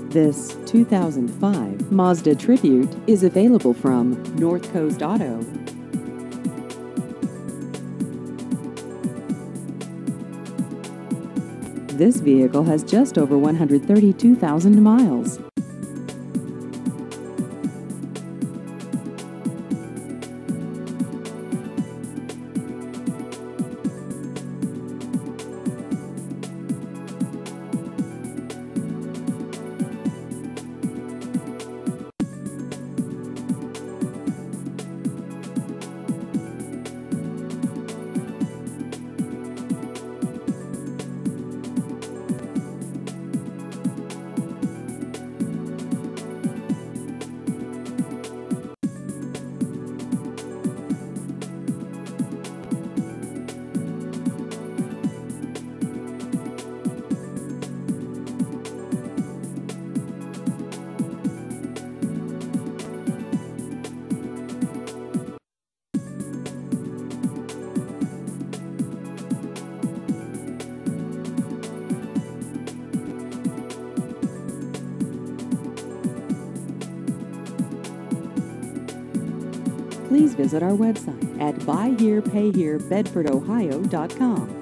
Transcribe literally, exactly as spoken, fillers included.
This two thousand five Mazda Tribute is available from North Coast Auto. This vehicle has just over one hundred thirty-two thousand miles. Please visit our website at buy here pay here bedford ohio dot com.